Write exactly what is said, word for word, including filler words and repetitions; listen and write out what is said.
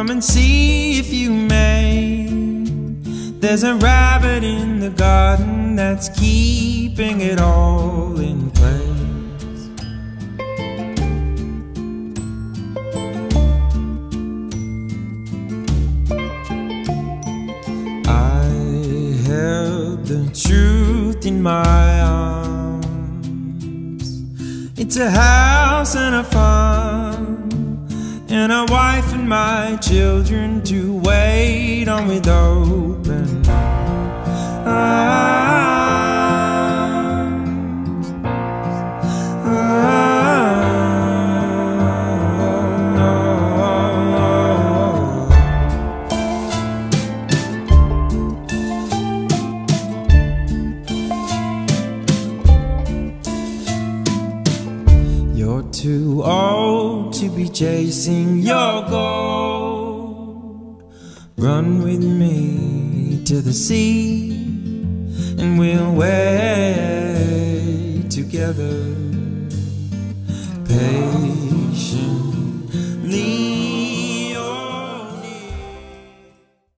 Come and see if you may. There's a rabbit in the garden that's keeping it all in place. I held the truth in my arms. It's a house and a farm, and a wife and my children to wait on with open arms. You're too old to be chasing your gold. Run with me to the sea, and we'll wait together, patient.